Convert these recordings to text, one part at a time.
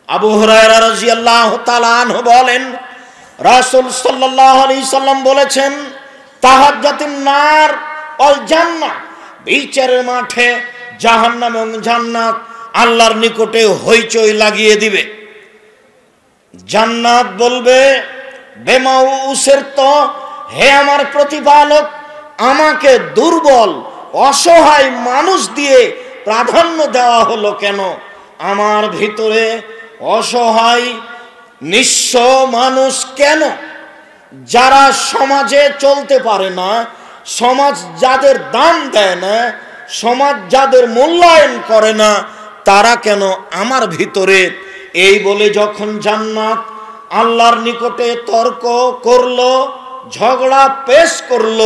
আবু হুরায়রা রাদিয়াল্লাহু তাআলা আনহু বলেন, রাসূল সাল্লাল্লাহু আলাইহি সাল্লাম বলেছেন, তাহাজ্জাতুন নার ওয়াল জান্নাহ, বিচারের মাঠে জাহান্নাম এবং জান্নাত আল্লাহর নিকটে হইচই লাগিয়ে দিবে। জান্নাত বলবে, বেমাউ উসিরতো, হে আমার প্রতিপালক, আমাকে দুর্বল অসহায় মানুষ দিয়ে প্রাধান্য দেওয়া হলো কেন? আমার ভিতরে অসহায় নিঃস্ব মানুষ কেন? যারা সমাজে চলতে পারে না, সমাজ যাদের দাম দেয় না, সমাজ যাদের মূল্যায়ন করে না, তারা কেন আমার ভিতরে? এই বলে যখন জান্নাত আল্লাহর নিকটে তর্ক করলো, ঝগড়া পেশ করলো,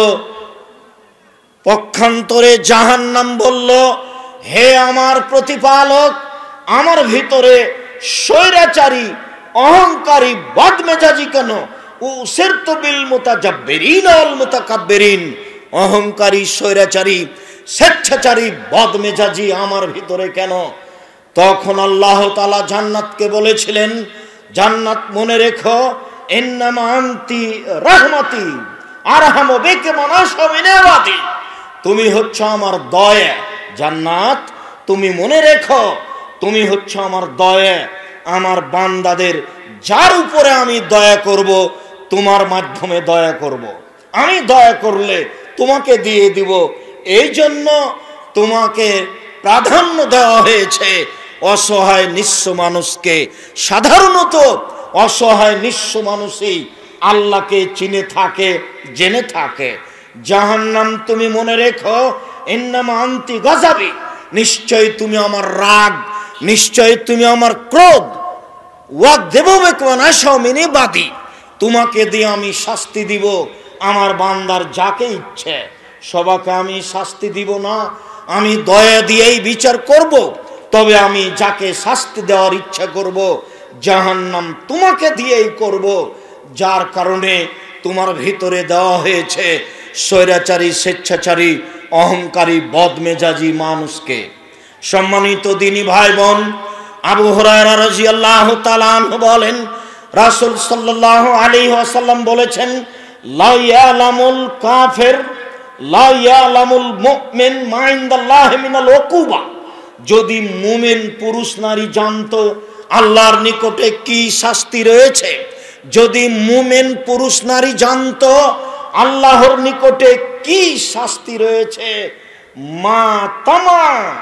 পক্ষান্তরে জাহান্নাম বলল, হে আমার প্রতিপালক, আমার ভিতরে স্বৈরাচারী অহংকারী বদমেজাজি কেন? উসিরতু বিল মুতাজাব্বিরিন ওয়াল মুতাকাব্বিরিন, অহংকারী স্বৈরাচারী স্বেচ্ছাচারী বদমেজাজি আমার ভিতরে কেন? তখন আল্লাহ তাআলা জান্নাতকে বলেছিলেন, জান্নাত মনে রেখো, ইন্নামা আনতি রাহমাতি আরহামু বিকা মান আশা মিন ইবাদি, তুমি হচ্ছ আমার দয়া। জান্নাত তুমি মনে রেখো, তুমি হচ্ছ আমার দয়া, আমার বান্দাদের যার উপরে আমি দয়া করব, তোমার মাধ্যমে দয়া করব। আমি দয়া করলে তোমাকে দিয়ে দিব। এই জন্য তোমাকে প্রাধান্য দেওয়া হয়েছে অসহায় নিঃস্ব মানুষকে। সাধারণত অসহায় নিঃস্ব মানুষই আল্লাহকে চিনে থাকে, জেনে থাকে। জাহান্নাম তুমি মনে রেখো, ইন্নামা আনতি গাযাবি, নিশ্চয় তুমি আমার রাগ, নিশ্চয় তুমি আমার ক্রোধ। ওয়াদেবু বিকা মান আশা মিন ইবাদি, তোমাকে দিয়ে আমি শাস্তি দিব আমার বান্দার যাকে ইচ্ছে। সবাইকে আমি শাস্তি দিব না, আমি দয়া দিয়েই বিচার করব। তবে আমি যাকে শাস্তি দেওয়ার ইচ্ছা করব, জাহান্নাম তোমাকে দিয়েই করব। যার কারণে তোমার ভিতরে দেওয়া হয়েছে স্বৈরাচারী স্বেচ্ছাচারী অহংকারী বদমেজাজি মানুষকে। সম্মানিত দিনী ভাই বোন, আবু হুরায়রা রাদিয়াল্লাহু তাআলা আনহু বলেন, রাসূল সাল্লাল্লাহু আলাইহি ওয়াসাল্লাম বলেছেন, লা ইয়ালামুল কাফির লা ইয়ালামুল মুমিন মা ইনদাল্লাহি মিনাল উকুবা, যদি মুমিন পুরুষ নারী জানতো আল্লাহর নিকটে কি শাস্তি রয়েছে, যদি মুমিন পুরুষ নারী জানতো আল্লাহর নিকটে কি শাস্তি রয়েছে, মা তামা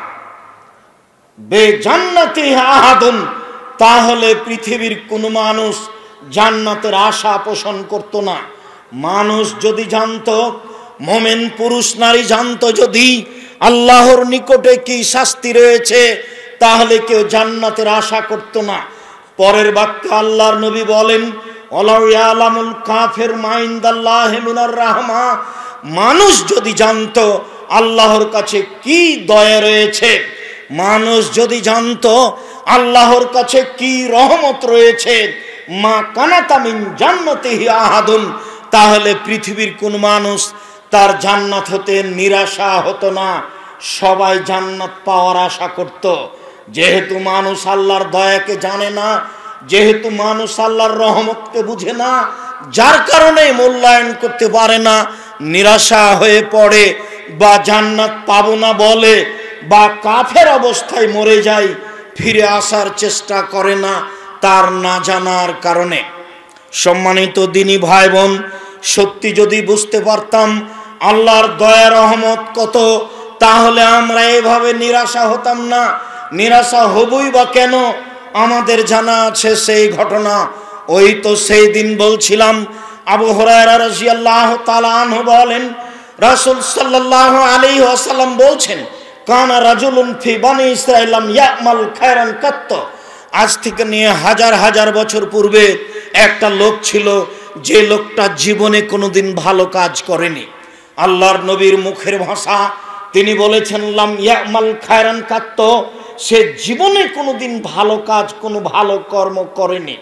বে জান্নাতি আহাদুন, তাহলে পৃথিবীর কোন মানুষ জান্নাতের আশা পোষণ করত না। মানুষ যদি জানতো, মুমিন পুরুষ নারী জানতো যদি আল্লাহর নিকটে কি শাস্তি রয়েছে, তাহলে কেউ জান্নাতের আশা করত না। পরের বাক্যে আল্লাহর নবী বলেন, ওয়ালা ইয়ালামুল কাফির মা ইনদাল্লাহি মিনার রাহমা, মানুষ যদি জানতো আল্লাহর কাছে কি দয়া রয়েছে, মানুষ যদি জানতো আল্লাহর কাছে কি রহমত রয়েছে, মা কানাতা মিন জান্নাতিহি আহাদুন, তাহলে পৃথিবীর কোন মানুষ তার জান্নাত হতে নিরাশা হতো না, সবাই জান্নাত পাওয়ার আশা করত। যেহেতু মানুষ আল্লাহর দয়াকে জানে না, যেহেতু মানুষ আল্লাহর রহমতকে বুঝে না, যার কারণে মূল্যায়ন করতে পারে না, নিরাশা হয়ে পড়ে, বা জান্নাত পাবো না বলে, বা কাফের অবস্থায় মরে যায়, ফিরে আসার চেষ্টা করে না তার না জানার কারণে। সম্মানিত দিনী ভাই বোন, সত্যি যদি বুঝতে পারতাম আল্লাহর দয়া রহমত কত, তাহলে আমরা এভাবে নিরাশা হতাম না। নিরাশা হবই বা কেন? আমাদের জানা আছে সেই ঘটনা। ওই তো সেই দিন বলছিলাম, আবু হুরায়রা রাদিয়াল্লাহু তাআলা আনহু বলেন, রাসূল সাল্লাল্লাহু আলাইহি ওয়াসাল্লাম বলছেন, কানা রাজুলুন ফি বানি ইসরাঈল ইয়ামাল খায়রান কাত্ত, আজ থেকে নিয়ে হাজার হাজার বছর পূর্বে একটা লোক ছিল, যে লোকটা জীবনে কোনোদিন ভালো কাজ করেনি। আল্লাহর নবীর মুখের ভাষা, তিনি বলেছেন লাম ইয়ামাল খায়রান কাত্ত, সে জীবনে কোনোদিন ভালো কাজ, কোনো ভালো কর্ম করেনি।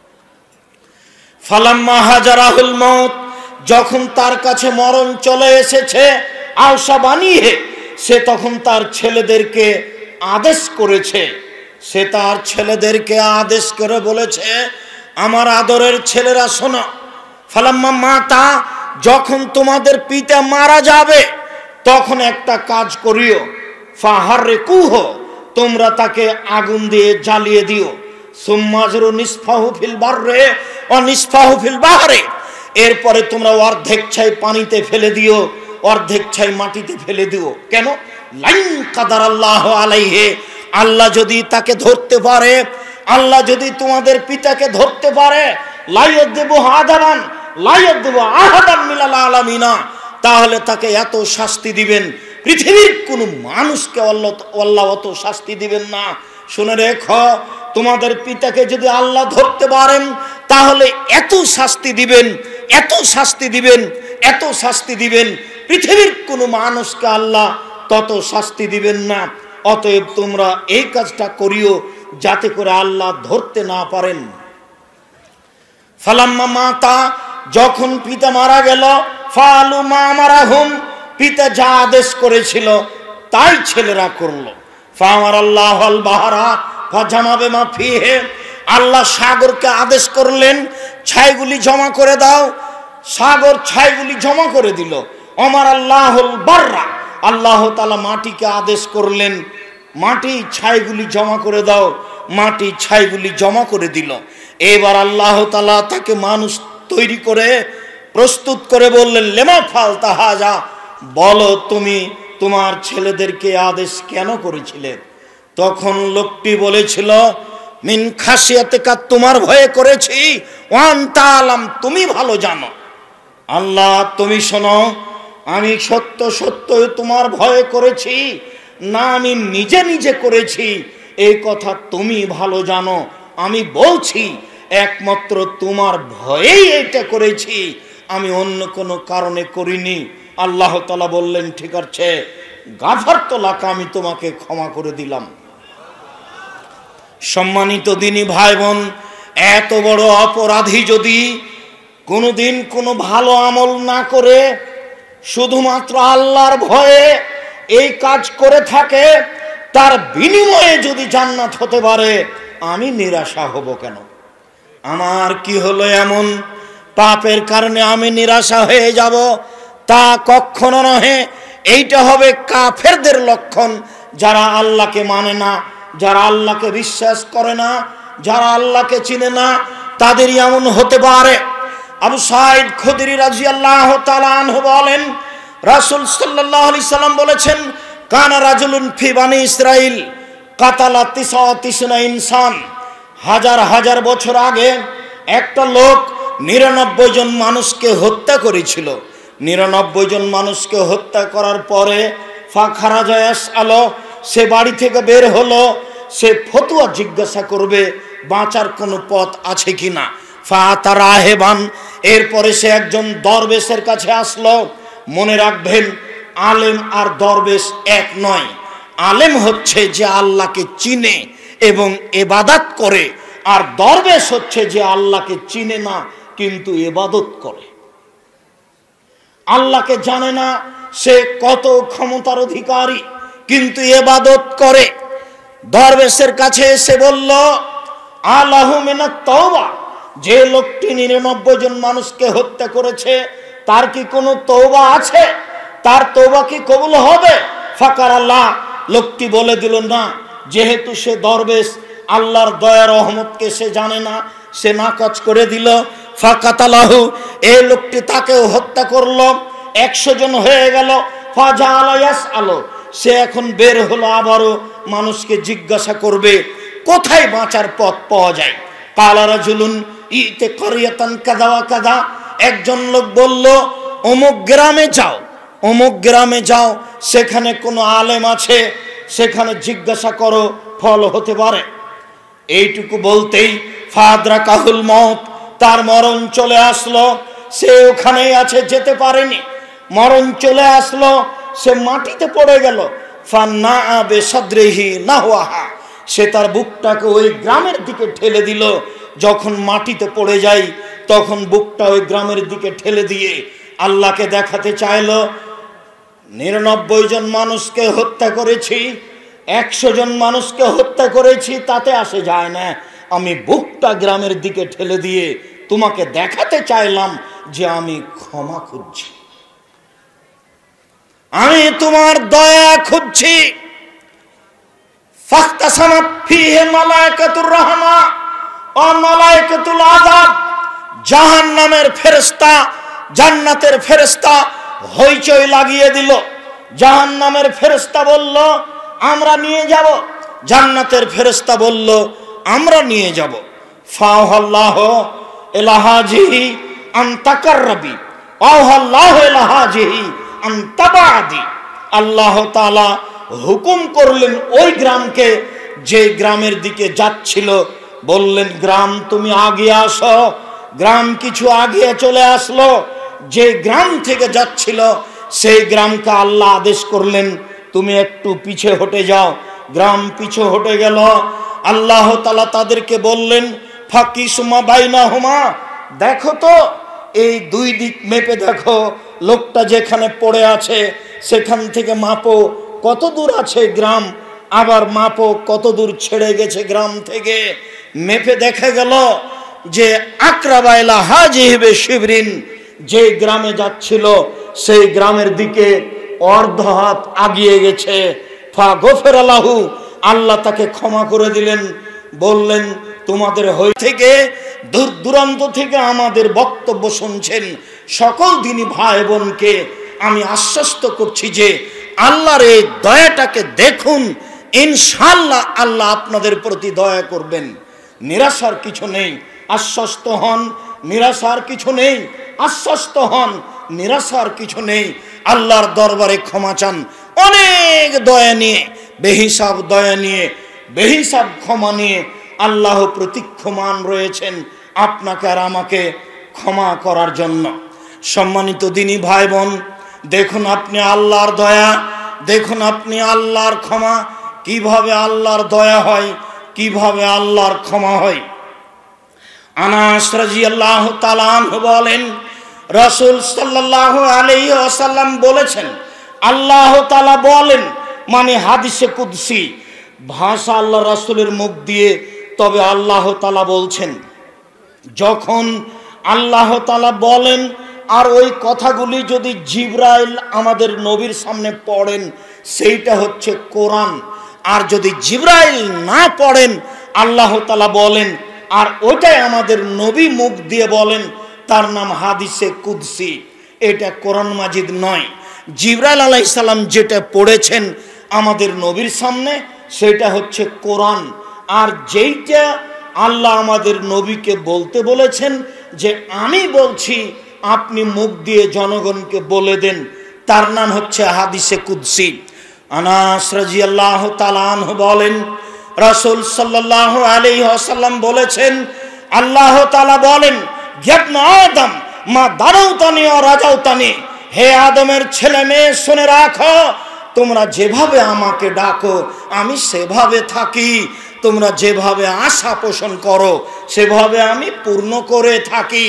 ফালাম্মা হাজারাহুল মউত, যখন তার কাছে মরণ চলে এসেছে, আওসা বানিয়ে, সে তখন তার ছেলেদেরকে আদেশ করেছে, সে তার ছেলেদেরকে আদেশ করে বলেছে, আমার আদরের ছেলেরা শোনো, ফালাম্মা মাতা, যখন তোমাদের পিতা মারা যাবে তখন একটা কাজ করিও, ফাহাররিকুহ, তোমরা তাকে আগুন দিয়ে জ্বালিয়ে দিও, সুম্মাজরু নিসফাহু ফিল বাররে ওয়া নিসফাহু ফিল বাহরে, এরপরে তোমরা অর্ধেক ছাই পানিতে ফেলে দিও, অর্ধেক ছাই মাটিতে ফেলে দিও। কেন? লাইন কাদারাল্লাহু আলাইহি, আল্লাহ যদি তাকে ধরতে পারে, আল্লাহ যদি তোমাদের পিতাকে ধরতে পারে, লাইয়াযিবু আদাবান লাইয়াযিবু আহাদান মিনাল আলামিনা, তাহলে তাকে এত শাস্তি দিবেন পৃথিবীর কোনো মানুষকে আল্লাহ অত শাস্তি দিবেন না। শুনে রেখো, তোমাদের পিতাকে যদি আল্লাহ ধরতে পারেন তাহলে এত শাস্তি দিবেন, এত শাস্তি দিবেন, এত শাস্তি দিবেন, পৃথিবীর কোনো মানুষকে আল্লাহ তত শাস্তি দিবেন না। অতএব তোমরা এই কাজটা করিও যাতে করে আল্লাহ ধরতে না পারেন। ফালাম্মা মাতা, যখন পিতা মারা গেল, ফালু মা মারাহুম, পিতা যা আদেশ করেছিল তাই ছেলেরা করলো। ফামারাল্লাহুল বাহরা ফাজামা বিমা ফিহি, আল্লাহ সাগরকে আদেশ করলেন ছাইগুলি জমা করে দাও, সাগর ছাইগুলি জমা করে দিল। ওমর আল্লাহুল বাররা, আল্লাহ তাআলা মাটিকে আদেশ করলেন মাটি ছাইগুলি জমা করে দাও, মাটি ছাইগুলি জমা করে দিল। এবার আল্লাহ তাআলা তাকে মানুষ তৈরি করে প্রস্তুত করে বললেন, লেমা ফালতা হাজা, বলো তুমি তোমার ছেলেদেরকে আদেশ কেন করেছিলে? তখন লোকটি বলেছিল, মিন খাসিয়াতিকা, তোমার ভয়ে করেছি, ওয়ান তাআলাম, তুমি ভালো জানো। আল্লাহ তুমি শোনো, আমি সত্য সত্য তোমার ভয়ে করেছি না আমি নিজে নিজে করেছি এই কথা তুমি ভালো জানো। আমি বলছি একমাত্র তোমার ভয়েই এটা করেছি, আমি অন্য কোনো কারণে করিনি। আল্লাহ তাআলা বললেন, ঠিক আছে, গাফারতু লাকা, আমি তোমাকে ক্ষমা করে দিলাম। সম্মানিত দিনী ভাই বোন, এত বড় অপরাধী যদি কোনোদিন কোনো ভালো আমল না করে শুধুমাত্র আল্লাহর ভয়ে এই কাজ করে থাকে, তার বিনিময়ে যদি জান্নাত হতে পারে, আমি নিরাশা হব কেন? আমার কি হলো এমন পাপের কারণে আমি নিরাশা হয়ে যাব? তা কখনো নহে। এইটা হবে কাফেরদের লক্ষণ, যারা আল্লাহকে মানে না, যারা আল্লাহকে বিশ্বাস করে না, যারা আল্লাহকে চিনে না, তাদেরই এমন হতে পারে। আবু সাঈদ খুদরি রাদিয়াল্লাহু তাআলা আনহু বলেন, রাসূল সাল্লাল্লাহু আলাইহি সাল্লাম বলেছেন, কানা রাজুলুন ফি বানি ইসরাইল কাতালা 99 ইনসান, হাজার হাজার বছর আগে একটা লোক 99 জন মানুষকে হত্যা করেছিল। 99 জন মানুষকে হত্যা করার পরে ফাখারাজা ইয়াসআলু, সে বাড়ি থেকে বের হলো, সে ফতোয়া জিজ্ঞাসা করবে বাঁচার কোনো পথ আছে কিনা। ফাতা রাহেবান, এরপরে সে একজন দরবেশের কাছে আসলো। মনে রাখবেন, আলেম আর দরবেশ এক নয়। আলেম হচ্ছে যে আল্লাহকে চিনে এবং ইবাদত করে, আর দরবেশ হচ্ছে যে আল্লাহকে চিনে না কিন্তু ইবাদত করে। আল্লাহকে জানে না সে কত ক্ষমতার অধিকারী, কিন্তু ইবাদত করে। দরবেশের কাছে এসে বলল, আলাহু মিনাত তাওবা, যে লোকটি 99 জন মানুষকে হত্যা করেছে তার কি কোনো তওবা আছে? তার তওবা কি কবুল হবে? ফাকার আল্লাহ, লোকটি বলে দিল না, যেহেতু সে দরবেশ, আল্লাহর দয়া রহমতকে সে জানে না, সে নাকচ করে দিল। ফাকাতালাহু, এই লোকটি তাকেও হত্যা করলো। 100 জন হয়ে গেল। ফাজাআলা ইয়াসআলু, সে এখন বের হলো, আবারও মানুষকে জিজ্ঞাসা করবে কোথায় বাঁচার পথ পাওয়া যায়। কালা রাজুলুন ইতে কারিয়াতান কাযা ওয়া কাযা, একজন লোক বলল, অমুক গ্রামে যাও, অমুক গ্রামে যাও, সেখানে কোনো আলেম আছে, সেখানে জিজ্ঞাসা করো, ফল হতে পারে। এইটুকু বলতেই ফাদরাকাহুল মউত, তার মরণ চলে আসলো। সে ওখানেই আছে, যেতে পারেনি, মরণ চলে আসলো, সে মাটিতে পড়ে গেল। ফান্না বিসাদরিহি নাহওয়াহা, সে তার বুকটাকে ওই গ্রামের দিকে ঠেলে দিল। যখন মাটিতে পড়ে যায় তখন বুকটা ওই গ্রামের দিকে ঠেলে দিয়ে আল্লাহকে দেখাতে চাইল, 99 জন মানুষকে হত্যা করেছি, 100 জন মানুষকে হত্যা করেছি, তাতে আসে যায় না। আমি বুকটা গ্রামের দিকে ঠেলে দিয়ে তোমাকে দেখাতে চাইলাম যে আমি ক্ষমা খুঁজছি, আমি তোমার দয়া খুঁজছি। ফাখতাসামাত ফীহি মালায়েকাতুর রাহমা ওয়া মালায়েকাতুল আযাব, জাহান্নামের ফেরেশতা জান্নাতের ফেরেশতা হইচই লাগিয়ে দিল। জাহান্নামের ফেরেশতা বলল আমরা নিয়ে যাব, জান্নাতের ফেরেশতা বলল আমরা নিয়ে যাব। ফাআল্লাহু ইলা হাজিহি আন তাকাররাবি আল্লাহু ইলা হাজিহি আন তাবাদি। আল্লাহ তাআলা হুকুম করলেন ওই গ্রামকে, যে গ্রামের দিকে যাচ্ছিল, বললেন গ্রাম তুমি আগে আসো। গ্রাম কিছু আগে চলে আসলো। যে গ্রাম থেকে যাচ্ছিল সেই গ্রামকে আল্লাহ আদেশ করলেন তুমি একটু পিছে হটে যাও। গ্রাম পিছে হটে গেল। আল্লাহ তাআলা তাদেরকে বললেন ফাকিসুমা বাইনাহুমা, দেখো তো এই দুই দিক মেপে দেখো, লোকটা যেখানে পড়ে আছে সেখান থেকে মাপো কত দূর আছে গ্রাম, আবার মাপো কত দূর ছেড়ে গেছে গ্রাম থেকে। মেপে দেখা গেল যে আকরাবা ইলা হাজিহি শিবরিন, যে গ্রামে যাচ্ছিল সেই গ্রামের দিকে অর্ধ হাত আগিয়ে গেছে। ফাগফিরা লাহু, আল্লাহ তাকে ক্ষমা করে দিলেন। বললেন তোমাদের হই থেকে দূর দূরান্ত থেকে আমাদের বক্তব্য শুনছেন সকল দিনী ভাই বোনকে আমি আশ্বস্ত করছি যে আল্লাহর এই দয়াটাকে দেখুন, ইনশাআল্লাহ আল্লাহ আপনাদের প্রতি দয়া করবেন। নিরাশার কিছু নেই, আশ্বস্ত হন। নিরাশার কিছু নেই, আশ্বস্ত হন। নিরাশার কিছু নেই। আল্লাহর দরবারে ক্ষমা চান অনেক দয়া নিয়ে, বেহিসাব দয়া নিয়ে, বেহিসাব ক্ষমা নিয়ে। আল্লাহ প্রতীক্ষমান রয়েছেন আপনাকে আর আমাকে ক্ষমা করার জন্য। সম্মানিত দিনী ভাই বোন, দেখুন আপনি আল্লাহর দয়া, দেখুন আপনি আল্লাহর ক্ষমা, কিভাবে আল্লাহর দয়া হয়, কিভাবে আল্লাহর ক্ষমা হয়। আনাস রাদিয়াল্লাহু তাআলা আনহু বলেন রাসূল সাল্লাল্লাহু আলাইহি ওয়াসাল্লাম বলেছেন, আল্লাহ তাআলা বলেন, মানে হাদিসে কুদসি, ভাষা আল্লাহ রাসূলের মুখ দিয়ে, তবে আল্লাহ তাআলা বলছেন। যখন আল্লাহ তাআলা বলেন আর ওই কথাগুলি যদি জিবরাইল আমাদের নবীর সামনে পড়েন সেইটা হচ্ছে কোরআন, আর যদি জিবরাইল না পড়েন আল্লাহ তাআলা বলেন আর ওটাই আমাদের নবী মুখ দিয়ে বলেন, তার নাম হাদিসে কুদসি। এটা কোরআন মাজিদ নয়। জিবরাইল আলাইহিস সালাম যেটা পড়েছেন আমাদের নবীর সামনে সেটা হচ্ছে কোরআন, আর যেইটা আল্লাহ আমাদের নবীকে বলতে বলেছেন যে আমি বলছি আপনি মুখ দিয়ে জনগণকে বলে দেন, তার নাম হচ্ছে হাদিসে কুদসি। আনাস রাদিয়াল্লাহু তাআলা আনহু বলেন রাসূল সাল্লাল্লাহু আলাইহি ওয়াসাল্লাম বলেছেন, আল্লাহ তাআলা বলেন, ইবনে আদম মা দারাউতানি ওয়া রাজাউতানি, হে আদমের ছেলে মেয়ে শুনে রাখো, তোমরা যেভাবে আমাকে ডাকো আমি সেভাবে থাকি, তোমরা যেভাবে আশা পোষণ করো সেভাবে আমি পূর্ণ করে থাকি।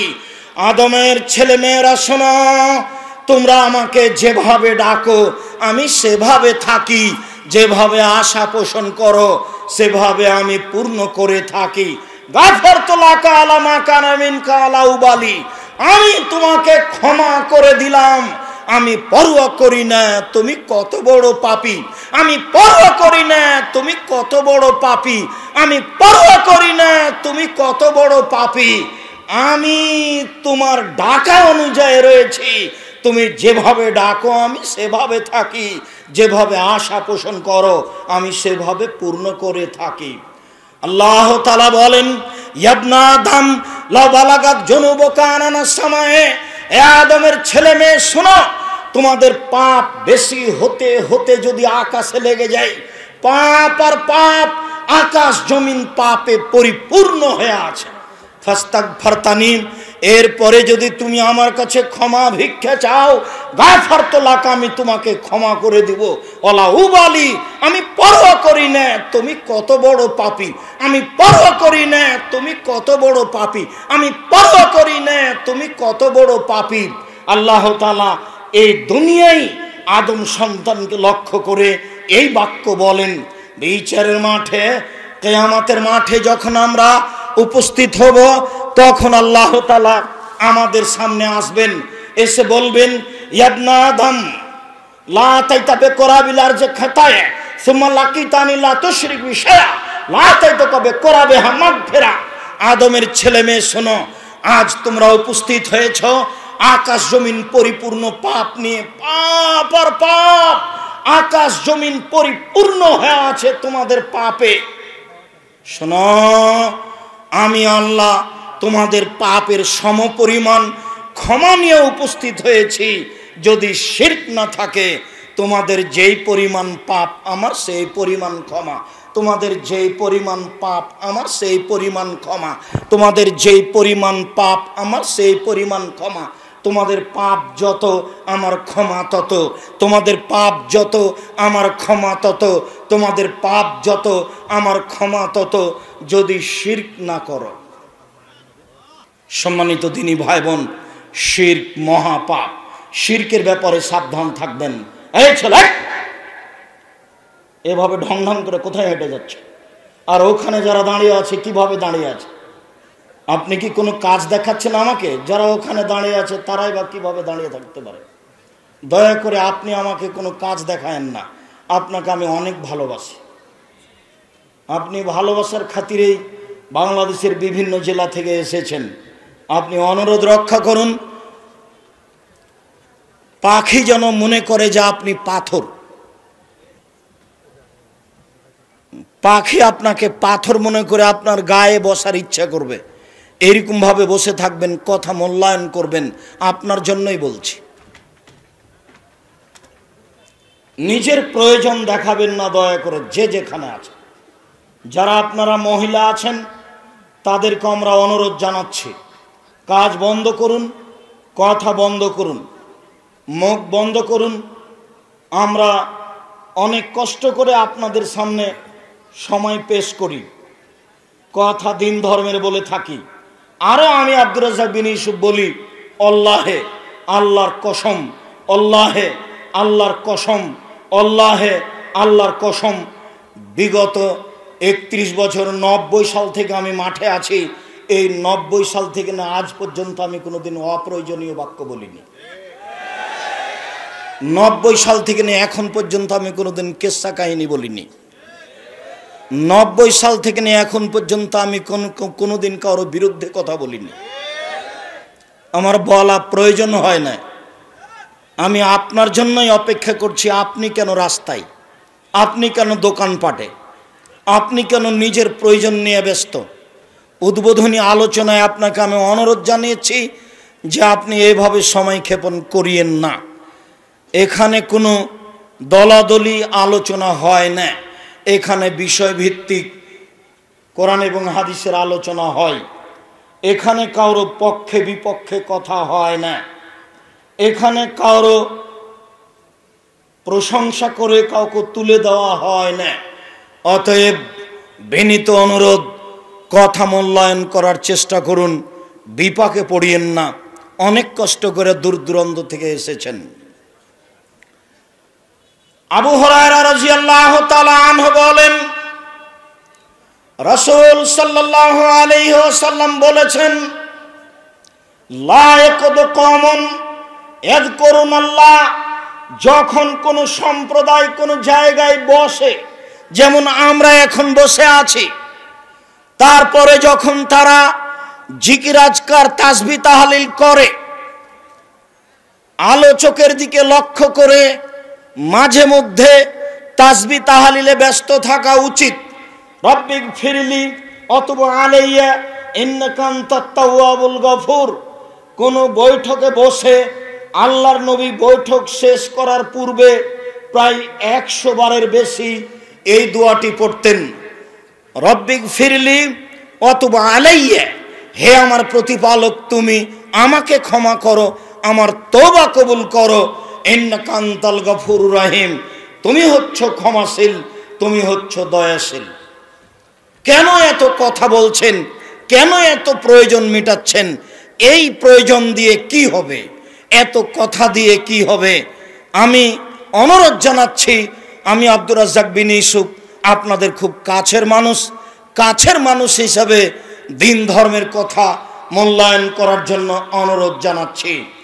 আদমের ছেলে মেয়েরা শোনো, তোমরা আমাকে যেভাবে ডাকো আমি সেভাবে থাকি, যেভাবে আশা পোষণ করো সেভাবে আমি পূর্ণ করে থাকি। গাফারতু লাকা আলা মা কানা মিনকা আলা উবালি, আমি তোমাকে ক্ষমা করে দিলাম, আমি পরোয়া করি না তুমি কত বড় পাপী, আমি পরোয়া করি না তুমি কত বড় পাপী, আমি পরোয়া করি না তুমি কত বড় পাপী। আমি তোমার ডাকা অনুযায়ী রয়েছি, তুমি যেভাবে ডাকো আমি সেভাবে থাকি, যেভাবে আশা পোষণ করো আমি সেভাবে পূর্ণ করে থাকি। আল্লাহ তাআলা বলেন, ইবনা আদম লাউ বালাগাত যুনুবুকা আনানাস সামায়ে, এ আদমের ছেলে মেয়ে শোনো, তোমাদের পাপ বেশি হতে হতে যদি আকাশে লেগে যায়, পাপ আর পাপ, আকাশ জমিন পাপে পরিপূর্ণ হয়ে আছে, ফাস্তাগফারতানি, এরপরে যদি তুমি আমার কাছে ক্ষমা ভিক্ষা চাও, গাফারতু লাকা, আমি তোমাকে ক্ষমা করে দিব, ওয়ালা উবালি, আমি পরোয়া করি না তুমি কত বড় পাপী, আমি পরোয়া করি না তুমি কত বড় পাপী, আমি পরোয়া করি না তুমি কত বড় পাপী। আল্লাহ তাআলা এই দুনিয়ায় আদম সন্তানকে লক্ষ্য করে এই বাক্য বলেন, বিচারের মাঠে, কিয়ামতের মাঠে যখন আমরা উপস্থিত হব, তখন আল্লাহ তাআলা আমাদের সামনে আসবেন, এসে বলবেন, ইবনা আদম লা তাইতাবে করাবিলার যে খাতায় সুম্মা লাকিতানি লা তুশরিক বিশায়া লা তাইতাবে করাবে মাগফিরা। আদমের ছেলে মেয়ে শোনো, আজ তোমরা উপস্থিত হয়েছ আকাশ জমিন পরিপূর্ণ পাপ নিয়ে। পাপ আর পাপ, আকাশ জমিন পরিপূর্ণ হয়ে আছে তোমাদের পাপে। শোনো, আমি আল্লাহ তোমাদের পাপের সমপরিমাণ ক্ষমা নিয়ে উপস্থিত হয়েছি। যদি শিরক না থাকে, তোমাদের যেই পরিমাণ পাপ আমার সেই পরিমাণ ক্ষমা, তোমাদের যেই পরিমাণ পাপ আমার সেই পরিমাণ ক্ষমা, তোমাদের যেই পরিমাণ পাপ আমার সেই পরিমাণ ক্ষমা। তোমাদের পাপ যত আমার ক্ষমা তত, তোমাদের পাপ যত আমার ক্ষমা তত, তোমাদের পাপ যত আমার ক্ষমা তত, যদি শিরক না করো। সম্মানিত দিনী ভাই বোন, শিরক মহাপাপ। শিরকের ব্যাপারে সাবধান থাকবেন। এই ছেলে, এভাবে ঢং ঢং করে কোথায় হেঁটে যাচ্ছে? আর ওখানে যারা দাঁড়িয়ে আছে কিভাবে দাঁড়িয়ে আছে? আপনি কি কোনো কাজ দেখাচ্ছেন আমাকে? যারা ওখানে দাঁড়িয়ে আছে তারাই বা কিভাবে দাঁড়িয়ে থাকতে পারে? দয়া করে আপনি আমাকে কোনো কাজ দেখায়েন না। আপনাকে আমি অনেক ভালোবাসি। আপনি ভালোবাসার খাতিরেই বাংলাদেশের বিভিন্ন জেলা থেকে এসেছেন। আপনি অনুরোধ রক্ষা করুন, পাখি যেন মনে করে যে আপনি পাথর। পাখি আপনাকে পাথর মনে করে আপনার গায়ে বসার ইচ্ছা করবে। এরকম ভাবে বসে থাকবেন, কথা মূল্যায়ন করবেন। আপনার জন্যই বলছি। নিজের প্রয়োজন দেখাবেন না দয়া করে, যে যেখানে আছে। যারা আপনারা মহিলা আছেন তাদেরকে আমরা অনুরোধ জানাচ্ছি, কাজ বন্ধ করুন, কথা বন্ধ করুন, মুখ বন্ধ করুন। আমরা অনেক কষ্ট করে আপনাদের সামনে সময় পেশ করি, কথা দিন ধর্মের বলে থাকি। আরো আমি আব্দুর রাজ্জাক বিন ইউসুফ বলি, আল্লাহে আল্লাহর কসম, আল্লাহে আল্লাহর কসম, আল্লাহে আল্লাহর কসম, বিগত 31 বছর 90 সাল থেকে আমি মাঠে আছি। এই 90 সাল থেকে না আজ পর্যন্ত আমি কোনোদিন অপ্রয়োজনীয় বাক্য বলিনি। 90 সাল থেকে না এখন পর্যন্ত আমি কোনোদিন কেসা কাহিনী বলিনি। 90 সাল থেকে না এখন পর্যন্ত আমি কোনোদিন কারোর বিরুদ্ধে কথা বলিনি। আমার বলা প্রয়োজন হয় না। আমি আপনার জন্যই অপেক্ষা করছি। আপনি কেন রাস্তায়, আপনি কেন দোকানপাটে, আপনি কেন নিজের প্রয়োজন নিয়ে ব্যস্ত? উদ্বোধনী আলোচনায় আপনাকে আমি অনুরোধ জানিয়েছি যে আপনি এভাবে সময় ক্ষেপণ করিয়েন না। এখানে কোনো দলাদলি আলোচনা হয় না। এখানে বিষয়ভিত্তিক কোরআন এবং হাদিসের আলোচনা হয়। এখানে কারো পক্ষে বিপক্ষে কথা হয় না। এখানে কারো প্রশংসা করে কাউকে তুলে দেওয়া হয় না। অতএব বিনীত অনুরোধ, কথা মূল্যায়ন করার চেষ্টা করুন, বিপাকে পড়িয়েন না। অনেক কষ্ট করে দূর দূরান্ত থেকে এসেছেন। আবু হুরায়রা রাদিয়াল্লাহু তাআলা আনহু বলেন, রাসূল সাল্লাল্লাহু আলাইহি ওয়াসাল্লাম বলেছেন, লা ইয়াকুদু কওমুন ইয়াযকুরুনাল্লাহ, যখন কোন সম্প্রদায় কোন জায়গায় বসে, যেমন আমরা এখন বসে আছি, তারপরে যখন তারা জিকির আজকার তাসবিহ তাহলিল করে, আলোচকের দিকে লক্ষ্য করে মাঝে মধ্যে তাসবিহ তাহলিলে ব্যস্ত থাকা উচিত। রব্বিক ফিরলি অতুব আলাইয়া ইন্নাকা আনতাত তাওয়াবুল গফুর। কোন বৈঠকে বসে আল্লাহর নবী বৈঠক শেষ করার পূর্বে প্রায় 100 বারের বেশি এই দোয়াটি পড়তেন, রব্বিক ফিরলি অতুব আলাইয়া, হে আমার প্রতিপালক তুমি আমাকে ক্ষমা করো, আমার তওবা কবুল করো, ইন্নাকা আনতাল গফুরুর রহিম, তুমি হচ্ছ ক্ষমাশীল, তুমি হচ্ছ দয়াশীল। কেন এত কথা বলছেন? কেন এত প্রয়োজন মেটাচ্ছেন? এই প্রয়োজন দিয়ে কি হবে? এত কথা দিয়ে কি হবে? আমি অনুরোধ জানাচ্ছি, আমি আব্দুর রাজ্জাক বিন ইউসুফ আপনাদের খুব কাছের মানুষ হিসাবে দিন ধর্মের কথা মূল্যায়ন করার জন্য অনুরোধ জানাচ্ছি।